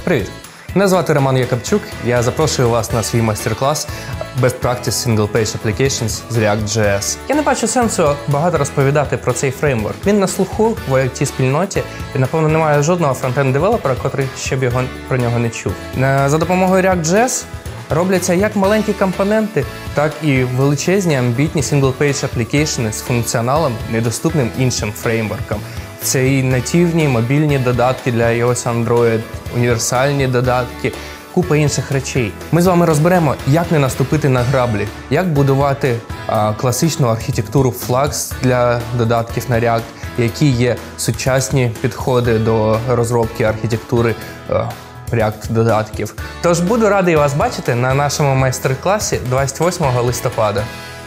Привіт! Мене звати Роман Якобчук. Я запрошую вас на свій майстер-клас Best Practice Single Page Applications з React.js. Я не бачу сенсу багато розповідати про цей фреймворк. Він на слуху в IT-спільноті і, напевно, немає жодного фронтенд-девелопера, котрий ще б про нього не чув. За допомогою React.js робляться як маленькі компоненти, так і величезні амбітні single-page applications з функціоналом, недоступним іншим фреймворкам. Це і нативні мобільні додатки для iOS, Android, універсальні додатки, купа інших речей. Ми з вами розберемо, як не наступити на граблі, як будувати класичну архітектуру Flux для додатків на React, які є сучасні підходи до розробки архітектури React-додатків. Тож буду радий вас бачити на нашому майстер-класі 28 листопада.